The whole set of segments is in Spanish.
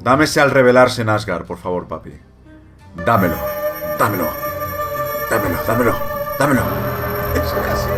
Dame ese al revelarse en Asgard, por favor, papi. Dámelo. Dámelo. Dámelo, dámelo. Dámelo. Es casi.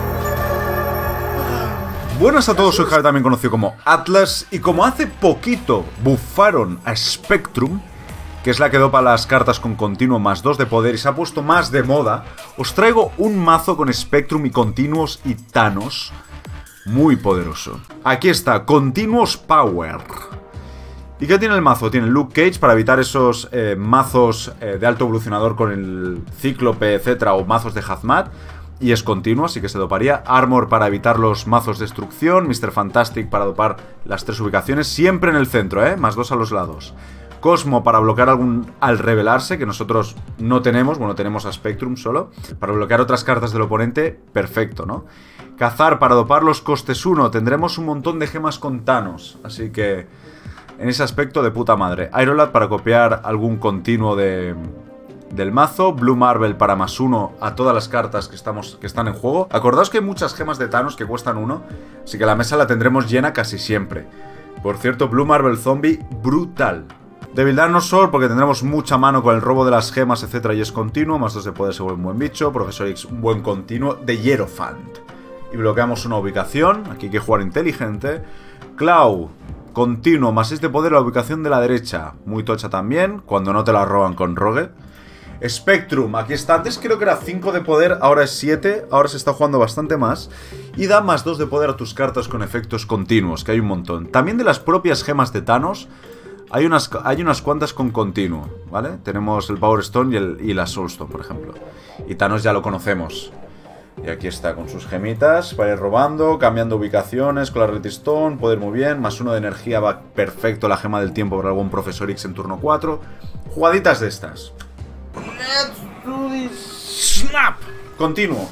Buenas a todos, soy Javi, también conocido como Atlas. Y como hace poquito bufaron a Spectrum, que es la que dopa las cartas con continuo más 2 de poder y se ha puesto más de moda, os traigo un mazo con Spectrum y continuos y Thanos muy poderoso. Aquí está, Continuous Power. ¿Y qué tiene el mazo? Tiene Luke Cage para evitar esos mazos de alto evolucionador con el Cíclope, etcétera, o mazos de Hazmat. Y es continuo, así que se doparía. Armor para evitar los mazos de destrucción. Mr. Fantastic para dopar las 3 ubicaciones. Siempre en el centro, más 2 a los lados. Cosmo para bloquear algún al revelarse, que nosotros no tenemos. Bueno, tenemos a Spectrum solo. Para bloquear otras cartas del oponente, perfecto, ¿no? Cazar para dopar los costes 1. Tendremos un montón de gemas con Thanos. Así que en ese aspecto de puta madre. Iron Lad para copiar algún continuo del mazo. Blue Marvel para +1 a todas las cartas que están en juego. Acordaos que hay muchas gemas de Thanos que cuestan 1, así que la mesa la tendremos llena casi siempre. Por cierto, Blue Marvel Zombie, brutal. Devil Dinosaur, porque tendremos mucha mano con el robo de las gemas, etcétera, y es continuo. Más 2 de poder se vuelve un buen bicho. Profesor X, un buen continuo. De Hierophant. Y bloqueamos una ubicación. Aquí hay que jugar inteligente. Claw, continuo, más 6 de poder a la ubicación de la derecha. Muy tocha también, cuando no te la roban con Rogue. Spectrum, aquí está. Antes creo que era 5 de poder, ahora es 7. Ahora se está jugando bastante más. Y da más 2 de poder a tus cartas con efectos continuos, que hay un montón. También de las propias gemas de Thanos hay unas cuantas con continuo, ¿vale? Tenemos el Power Stone y la Soul Stone, por ejemplo. Y Thanos ya lo conocemos. Y aquí está con sus gemitas para ir robando, cambiando ubicaciones con la Redstone, poder muy bien. Más 1 de energía, va perfecto la gema del tiempo para algún Profesor X en turno 4. Jugaditas de estas. Let's do this. Snap. Continuo.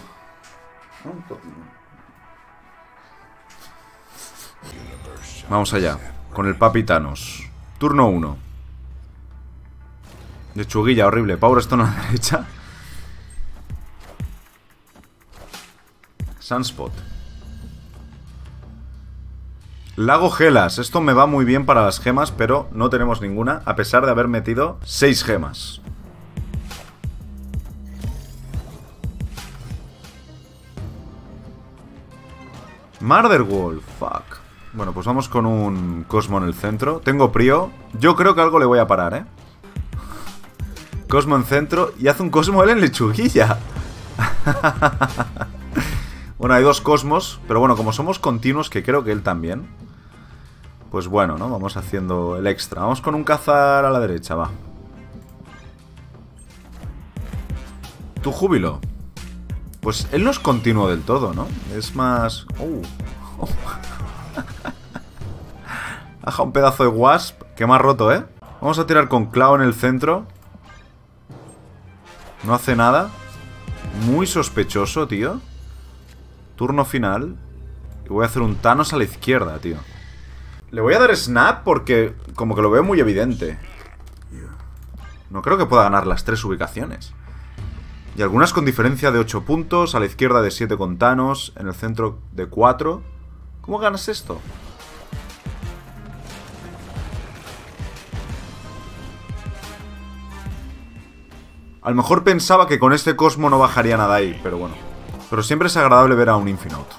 Vamos allá. Con el Papi Thanos. Turno 1. Lechuguilla horrible. Power Stone a la derecha. Sunspot. Lago Gelas. Esto me va muy bien para las gemas, pero no tenemos ninguna, a pesar de haber metido 6 gemas. Murderwolf, fuck. Bueno, pues vamos con un Cosmo en el centro. Tengo Prio. Yo creo que algo le voy a parar, Cosmo en centro. Y hace un Cosmo él en lechuguilla. Bueno, hay 2 Cosmos. Pero bueno, como somos continuos, que creo que él también, pues bueno, ¿no? Vamos haciendo el extra. Vamos con un cazar a la derecha, va. Tu júbilo. Pues él no es continuo del todo, ¿no? Es más... Baja un pedazo de Wasp, que me ha roto, Vamos a tirar con Claw en el centro. No hace nada. Muy sospechoso, tío. Turno final. Y voy a hacer un Thanos a la izquierda, tío. Le voy a dar Snap porque como que lo veo muy evidente. No creo que pueda ganar las 3 ubicaciones. Y algunas con diferencia de 8 puntos. A la izquierda de 7 con Thanos. En el centro de 4. ¿Cómo ganas esto? A lo mejor pensaba que con este Cosmo no bajaría nada ahí, pero bueno. Pero siempre es agradable ver a un Infinite.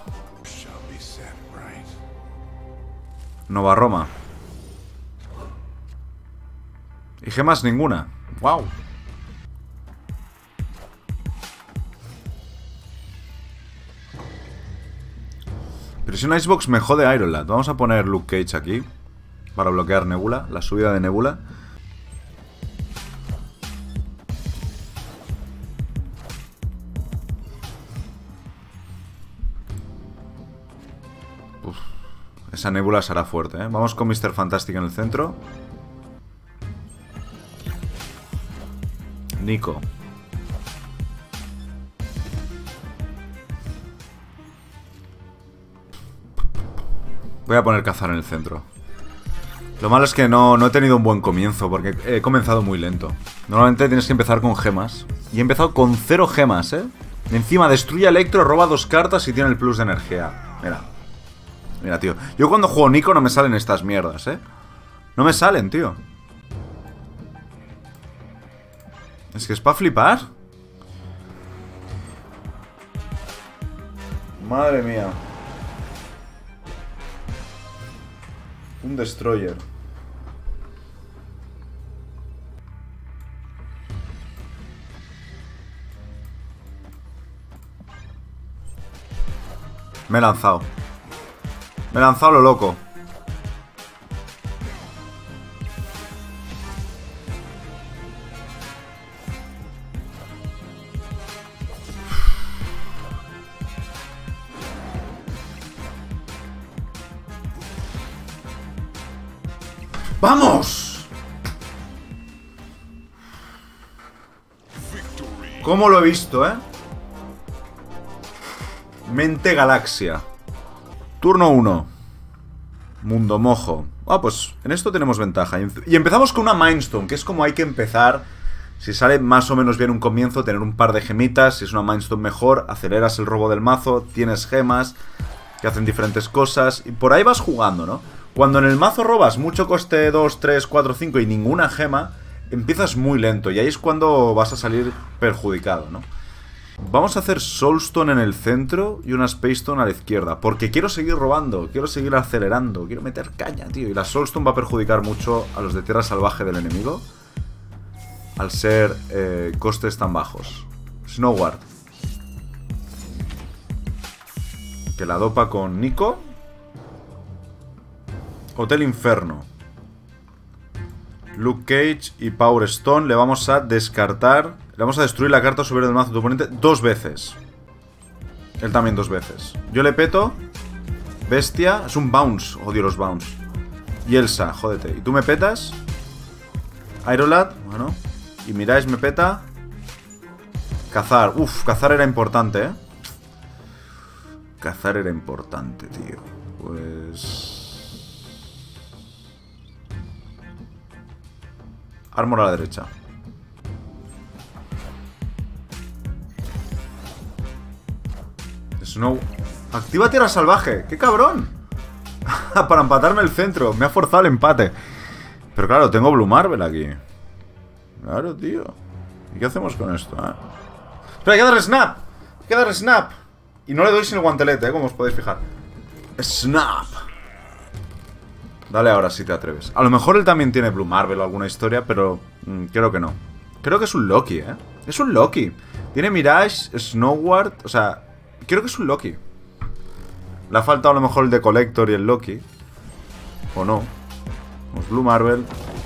Nova Roma. Y gemas ninguna. ¡Wow! Pero si un Icebox me jode Iron Lad. Vamos a poner Luke Cage aquí para bloquear Nebula, la subida de Nebula. Uf, esa Nebula será fuerte, Vamos con Mr. Fantastic en el centro. Nico. Voy a poner cazar en el centro. Lo malo es que no he tenido un buen comienzo, porque he comenzado muy lento. Normalmente tienes que empezar con gemas. Y he empezado con 0 gemas, Y encima destruye a Electro, roba 2 cartas y tiene el plus de energía. Mira. Mira, tío. Yo cuando juego Nico no me salen estas mierdas, No me salen, tío. Es que es para flipar. Madre mía. Un destroyer. Me he lanzado. Me he lanzado lo loco. ¡Vamos! ¿Cómo lo he visto, eh? Mente Galaxia. Turno 1. Mundo Mojo. Ah, pues en esto tenemos ventaja. Y empezamos con una Mindstone, que es como hay que empezar. Si sale más o menos bien un comienzo, tener un par de gemitas. Si es una Mindstone mejor, aceleras el robo del mazo. Tienes gemas que hacen diferentes cosas. Y por ahí vas jugando, ¿no? Cuando en el mazo robas mucho coste 2, 3, 4, 5 y ninguna gema, empiezas muy lento. Y ahí es cuando vas a salir perjudicado, ¿no? Vamos a hacer Soulstone en el centro y una Space Stone a la izquierda. Porque quiero seguir robando, quiero seguir acelerando, quiero meter caña, tío. Y la Soulstone va a perjudicar mucho a los de tierra salvaje del enemigo, al ser costes tan bajos. Snowguard, que la dopa con Nico. Hotel Inferno. Luke Cage y Power Stone. Le vamos a descartar. Le vamos a destruir la carta superior del mazo de tu oponente 2 veces. Él también 2 veces. Yo le peto. Bestia. Es un bounce. Odio los bounce. Y Elsa, jódete. ¿Y tú me petas? Aerolad. Bueno. Y Mirage me peta. Cazar. Uf, cazar era importante, Cazar era importante, tío. Pues... Armor a la derecha. Snow. Activa tierra salvaje. ¡Qué cabrón! Para empatarme el centro. Me ha forzado el empate. Pero claro, tengo Blue Marvel aquí. Claro, tío. ¿Y qué hacemos con esto, Espera, hay que darle snap. Hay que darle snap. Y no le doy sin el guantelete, como os podéis fijar. Snap. Dale ahora si te atreves. A lo mejor él también tiene Blue Marvel o alguna historia, pero creo que no. Creo que es un Loki, Es un Loki. Tiene Mirage, Snowguard. O sea, creo que es un Loki. Le ha faltado a lo mejor el de Collector y el Loki. O no. Vamos, Blue Marvel.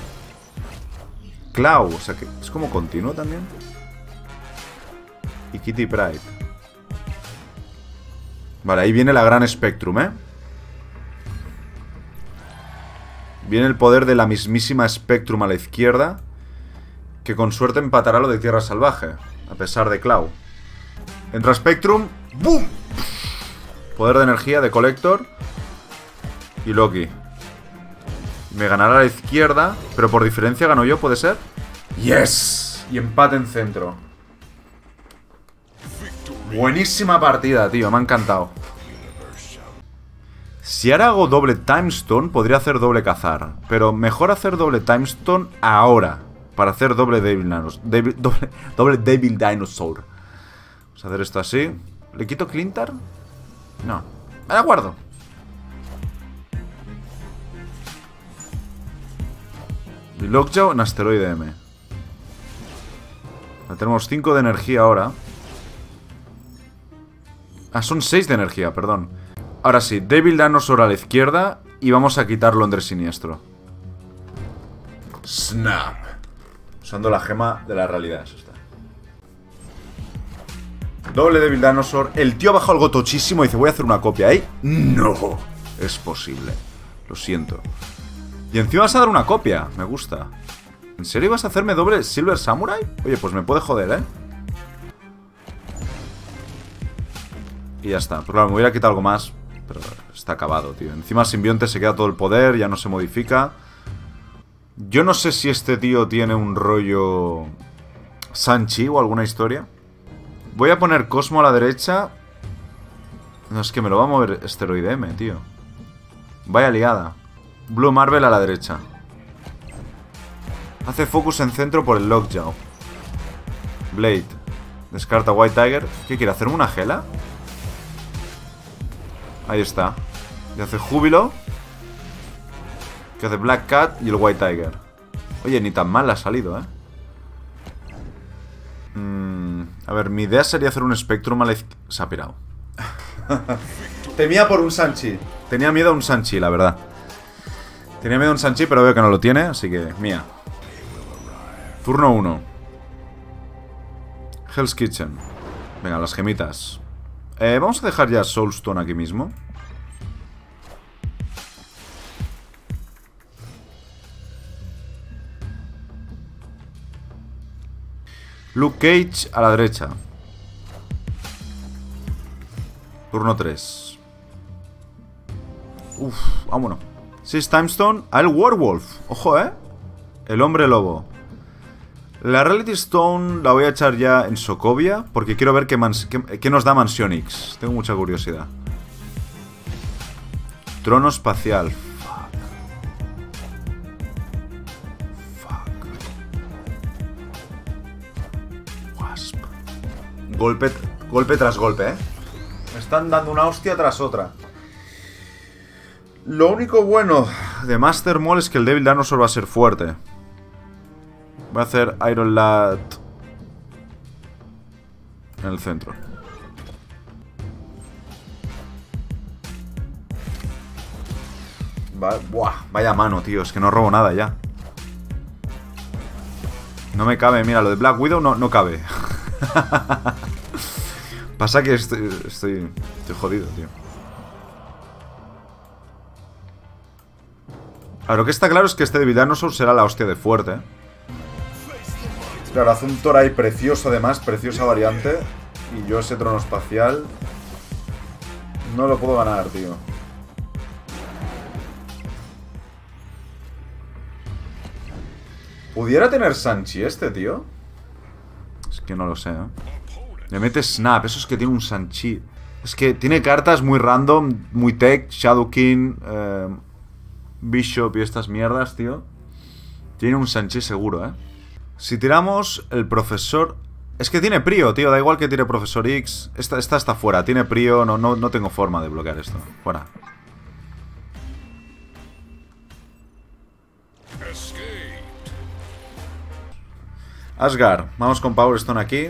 Clau, o sea que es como continuo también. Y Kitty Pryde. Vale, ahí viene la gran Spectrum, Viene el poder de la mismísima Spectrum a la izquierda, que con suerte empatará lo de tierra salvaje, a pesar de Clau. Entra Spectrum. ¡Bum! Poder de energía de Collector y Loki. Me ganará a la izquierda, pero por diferencia gano yo, ¿puede ser? ¡Yes! Y empate en centro. Buenísima partida, tío, me ha encantado. Si ahora hago doble Time Stone, podría hacer doble cazar. Pero mejor hacer doble Time Stone ahora, para hacer doble Devil Dinosaur. Vamos a hacer esto así. ¿Le quito Clintar? No. Me la guardo. Y Lockjaw en Asteroide M. Tenemos 5 de energía ahora. Ah, son 6 de energía, perdón. Ahora sí, Devil Dinosaur a la izquierda. Y vamos a quitar Londres Siniestro. Snap. Usando la gema de la realidad, eso está. Doble Devil Dinosaur. El tío ha bajado algo tochísimo y dice, voy a hacer una copia ahí. No, es posible. Lo siento. Y encima vas a dar una copia. Me gusta. ¿En serio ibas a hacerme doble Silver Samurai? Oye, pues me puede joder, Y ya está. Pues claro, me hubiera quitado algo más, pero está acabado, tío. Encima simbionte se queda todo el poder, ya no se modifica. Yo no sé si este tío tiene un rollo Sanchi o alguna historia. Voy a poner Cosmo a la derecha. No, es que me lo va a mover Asteroide M, tío. Vaya liada. Blue Marvel a la derecha. Hace focus en centro por el Lockjaw. Blade. Descarta White Tiger. ¿Qué quiere? ¿Hacerme una gela? Ahí está. Y hace Júbilo. Que hace Black Cat y el White Tiger. Oye, ni tan mal ha salido, A ver, mi idea sería hacer un Spectrum a la izquierda. Se ha pirado. Temía por un Sanchi. Tenía miedo a un Sanchi, la verdad. Tenía miedo a un Sanchi, pero veo que no lo tiene, así que mía. Turno 1. Hell's Kitchen. Venga, las gemitas. Vamos a dejar ya Soulstone aquí mismo. Luke Cage a la derecha. Turno 3. Uf, vámonos. 6 Timestone al Werewolf. Ojo, el hombre lobo. La Reality Stone la voy a echar ya en Sokovia, porque quiero ver qué nos da Mansión X. Tengo mucha curiosidad. Trono espacial. Fuck. Wasp. Golpe tras golpe, Me están dando una hostia tras otra. Lo único bueno de Master Mall es que el Devil Dinosaur va a ser fuerte. Voy a hacer Iron Lad en el centro. Buah, vaya mano, tío. Es que no robo nada ya. No me cabe, mira, lo de Black Widow no cabe. Pasa que estoy jodido, tío. Ahora, lo que está claro es que este Devil Dinosaur será la hostia de fuerte. Claro, hace un Thor ahí precioso además, preciosa variante. Y yo ese trono espacial no lo puedo ganar, tío. ¿Pudiera tener Sanchi este, tío? Es que no lo sé, Le mete Snap, eso es que tiene un Sanchi. Es que tiene cartas muy random, muy tech, Shadow King, Bishop y estas mierdas, tío. Tiene un Sanchi seguro, Si tiramos el profesor... Es que tiene Prio, tío. Da igual que tire Profesor X. Esta está fuera. Tiene Prio. No tengo forma de bloquear esto. Fuera. Asgard. Vamos con Power Stone aquí.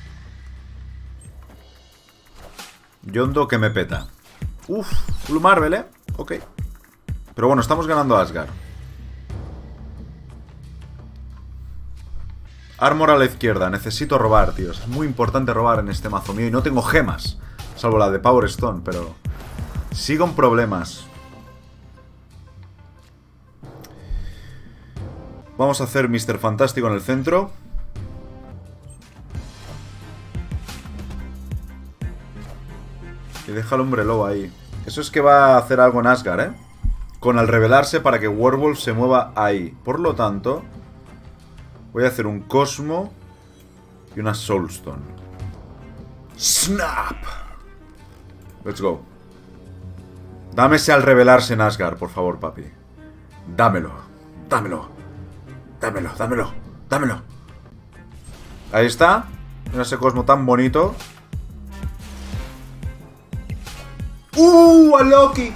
Yondo que me peta. Uf. Blue Marvel, Ok. Pero bueno, estamos ganando a Asgard. Armor a la izquierda. Necesito robar, tíos. Es muy importante robar en este mazo mío. Y no tengo gemas. Salvo la de Power Stone, pero... sigo en problemas. Vamos a hacer Mr. Fantástico en el centro. Y deja al hombre lobo ahí. Eso es que va a hacer algo en Asgard, Con al revelarse para que Werewolf se mueva ahí. Por lo tanto... voy a hacer un Cosmo y una Soulstone. ¡Snap! Let's go. Dámese al revelarse en Asgard, por favor, papi. Dámelo. Dámelo. Dámelo, dámelo, dámelo. Ahí está. Mira ese Cosmo tan bonito. ¡A Loki!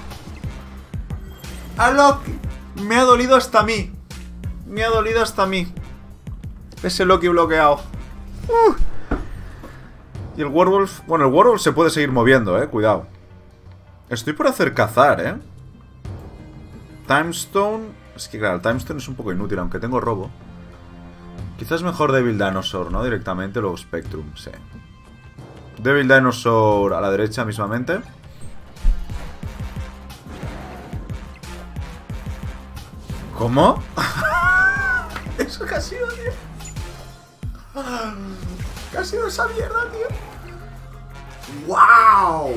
¡A Loki! Me ha dolido hasta a mí. Me ha dolido hasta a mí. Ese Loki bloqueado. Y el Werewolf... bueno, el Werewolf se puede seguir moviendo, cuidado. Estoy por hacer cazar, Timestone... es que claro, el Timestone es un poco inútil, aunque tengo robo. Quizás mejor Devil Dinosaur, ¿no? Directamente, luego Spectrum, sí. Devil Dinosaur a la derecha mismamente. ¿Cómo? Eso que ha sido, tío. ¿Qué ha sido esa mierda, tío? ¡Wow!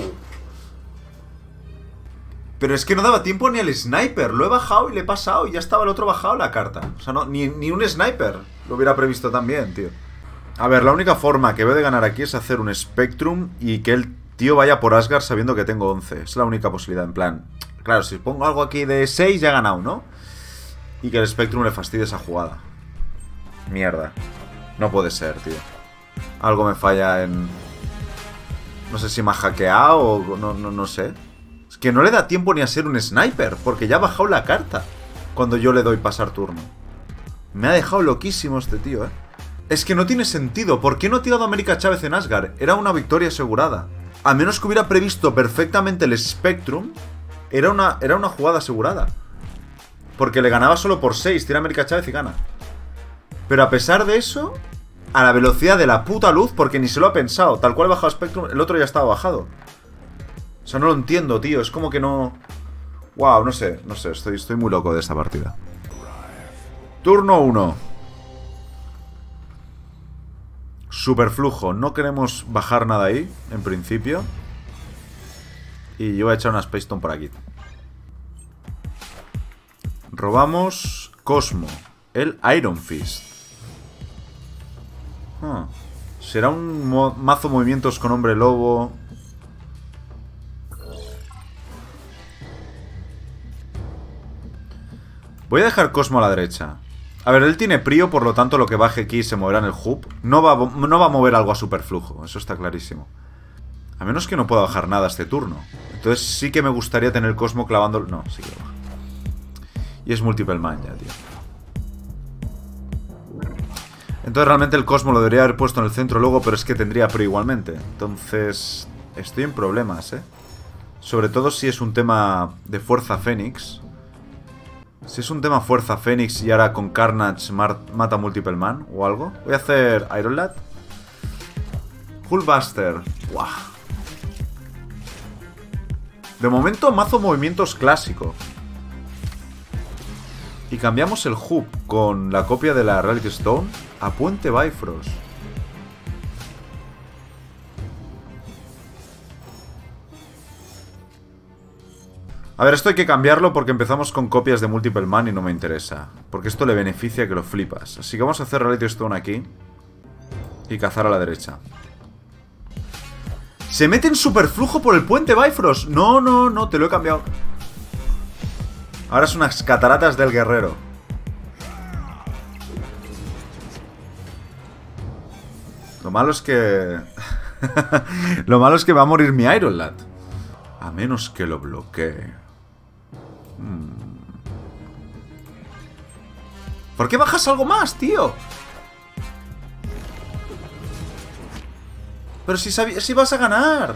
Pero es que no daba tiempo ni al sniper. Lo he bajado y le he pasado y ya estaba el otro bajado la carta. O sea, no, ni un sniper lo hubiera previsto tan bien, tío. A ver, la única forma que veo de ganar aquí es hacer un Spectrum y que el tío vaya por Asgard sabiendo que tengo 11. Es la única posibilidad, en plan... claro, si pongo algo aquí de 6 ya he ganado, ¿no? Y que el Spectrum le fastidie esa jugada. Mierda. No puede ser, tío. Algo me falla en... No sé si me ha hackeado o... No sé. Es que no le da tiempo ni a ser un sniper, porque ya ha bajado la carta cuando yo le doy pasar turno. Me ha dejado loquísimo este tío, ¿eh? Es que no tiene sentido. ¿Por qué no ha tirado a América Chávez en Asgard? Era una victoria asegurada. A menos que hubiera previsto perfectamente el Spectrum, era una jugada asegurada. Porque le ganaba solo por 6. Tira a América Chávez y gana. Pero a pesar de eso, a la velocidad de la puta luz, porque ni se lo ha pensado. Tal cual bajado Spectrum, el otro ya estaba bajado. O sea, no lo entiendo, tío. Es como que no... Wow, no sé. Estoy muy loco de esta partida. Turno 1. Superflujo. No queremos bajar nada ahí, en principio. Y yo voy a echar una Space Stone por aquí. Robamos Cosmo. El Iron Fist. Será un mazo movimientos con hombre lobo. Voy a dejar Cosmo a la derecha. A ver, él tiene prio, por lo tanto lo que baje aquí se moverá en el hub. No va a mover algo a superflujo, eso está clarísimo. A menos que no pueda bajar nada este turno. Entonces sí que me gustaría tener Cosmo clavando... No, sí que lo baja. Y es Multiple Man ya, tío. Entonces realmente el Cosmo lo debería haber puesto en el centro luego, pero es que tendría prio igualmente. Entonces estoy en problemas, ¿eh? Sobre todo si es un tema de Fuerza Fénix. Si es un tema Fuerza Fénix y ahora con Carnage mata Multiple Man o algo. Voy a hacer Iron Lad. Hullbuster. ¡Guau! De momento mazo movimientos clásico. Y cambiamos el hub con la copia de la Reality Stone a Puente Bifrost. A ver, esto hay que cambiarlo porque empezamos con copias de Multiple Man y no me interesa. Porque esto le beneficia que lo flipas. Así que vamos a hacer Reality Stone aquí. Y cazar a la derecha. ¡Se mete en superflujo por el Puente Bifrost! No, te lo he cambiado. Ahora son unas cataratas del guerrero. Lo malo es que... Lo malo es que va a morir mi Iron Lad. A menos que lo bloquee. ¿Por qué bajas algo más, tío? Pero si vas a ganar.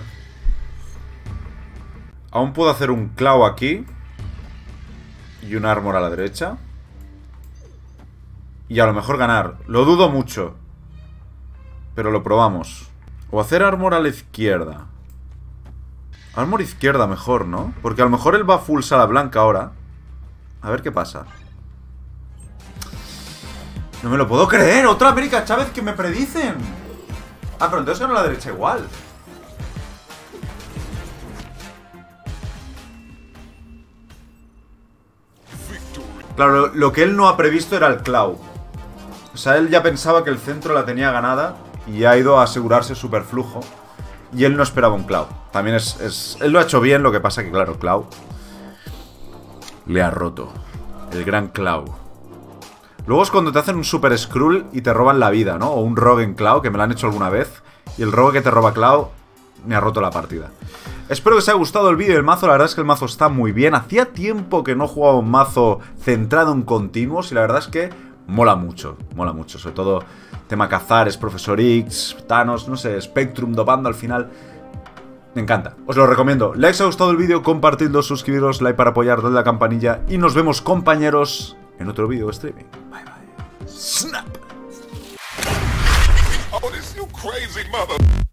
Aún puedo hacer un clavo aquí. Y un armor a la derecha. Y a lo mejor ganar. Lo dudo mucho. Pero lo probamos. O hacer armor a la izquierda. Armor izquierda mejor, ¿no? Porque a lo mejor él va full sala blanca ahora. A ver qué pasa. No me lo puedo creer. Otra América Chávez que me predicen. Ah, pero entonces gano a la derecha igual. Claro, lo que él no ha previsto era el claw. O sea, él ya pensaba que el centro la tenía ganada y ha ido a asegurarse superflujo. Y él no esperaba un claw. También él lo ha hecho bien, lo que pasa que, claro, claw le ha roto. El gran claw. Luego es cuando te hacen un super Skrull y te roban la vida, ¿no? O un rogue en claw, que me lo han hecho alguna vez. Y el rogue que te roba claw me ha roto la partida. Espero que os haya gustado el vídeo del mazo. La verdad es que el mazo está muy bien. Hacía tiempo que no jugaba un mazo centrado en continuos. Y la verdad es que mola mucho. Mola mucho. Sobre todo tema Cazares, Profesor X, Thanos, no sé, Spectrum dopando al final. Me encanta. Os lo recomiendo. Like si os ha gustado el vídeo, compartidlo, suscribiros, like para apoyar, dadle a la campanilla. Y nos vemos, compañeros, en otro vídeo de streaming. Bye bye. Snap. Oh, this you crazy mother...